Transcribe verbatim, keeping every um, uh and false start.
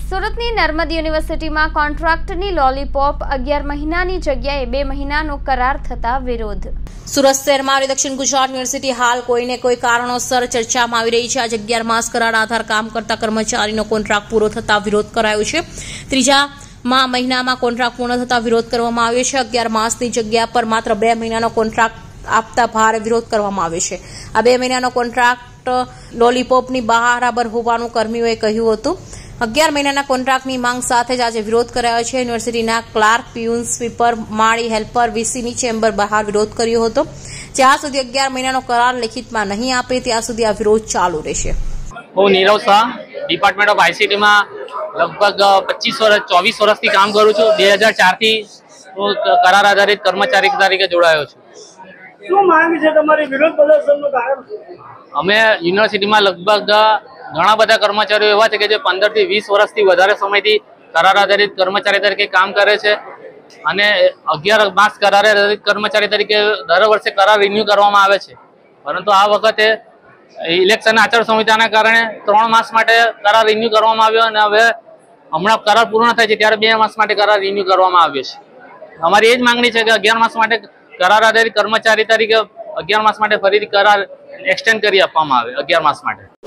સુરતની નર્મદ યુનિવર્સિટીમાં કોન્ટ્રાક્ટની લોલીપોપ અગિયાર મહિનાની જગ્યાએ બે મહિનાનો કરાર થતા વિરોધ। સુરત શહેરમાં દક્ષિણ ગુજરાત યુનિવર્સિટી હાલ કોઈને કોઈ કારણોસર ચર્ચામાં આવી રહી છે। આજે અગિયાર માસ કરાર આધાર કામ કરતા કર્મચારીનો કોન્ટ્રાક્ટ પૂરો થતા વિરોધ કરાયો છે। ત્રીજા માં મહિનામાં કોન્ટ્રાક્ટ પૂર્ણ થતા વિરોધ કરવામાં આવ્યો છે। અગિયાર માસની જગ્યા પર માત્ર બે મહિનાનો કોન્ટ્રાક્ટ આપતા ભારે વિરોધ કરવામાં આવ્યો છે। આ બે મહિનાનો કોન્ટ્રાક્ટ લોલીપોપની બરાબર હોવાનું કર્મીઓએ કહ્યું હતું। અગિયાર મહિનાના કોન્ટ્રાક્ટની માંગ સાથે જ આજે વિરોધ કરાયો છે। યુનિવર્સિટીના ક્લાર્ક, પ્યુન, સ્વીપર, માળી હેલ્પર, વીસીની ચેમ્બર બહાર વિરોધ કર્યો હતો। જ્યાં સુધી અગિયાર મહિનાનો કરાર લેખિતમાં નહીં આપે ત્યાં સુધી આ વિરોધ ચાલુ રહેશે। હું નીરવ શાહ ડિપાર્ટમેન્ટ ઓફ આઈસીટીમાં લગભગ પચીસ વર્ષ ચોવીસ વર્ષથી કામ કરું છું। બે હજાર ચારથી હું કરાર આધારિત કર્મચારી તરીકે જોડાયો છું। શું માંગ છે તમારી? વિરોધ પ્રદર્શનનું કારણ અમે યુનિવર્સિટીમાં લગભગ ઘણા બધા કર્મચારીઓ એવા છે કે જે પંદર થી વીસ વર્ષથી વધારે સમયથી કરાર આધારિત કર્મચારી તરીકે કામ કરે છે અને અગિયાર માસ કરાર આધારિત કર્મચારી તરીકે દર વર્ષે કરાર રિન્યુ કરવામાં આવે છે। પરંતુ આ વખતે ઇલેક્શન આચાર સંહિતાના કારણે ત્રણ માસ માટે કરાર રિન્યુ કરવામાં આવ્યો અને હવે હમણાં કરાર પૂર્ણ થાય છે ત્યારે બે માસ માટે કરાર રિન્યુ કરવામાં આવ્યો છે। અમારી એ જ માંગણી છે કે અગિયાર માસ માટે કરાર આધારિત કર્મચારી તરીકે અગિયાર માસ માટે ફરીથી કરાર એક્સટેન્ડ કરી આપવામાં આવે અગિયાર માસ માટે।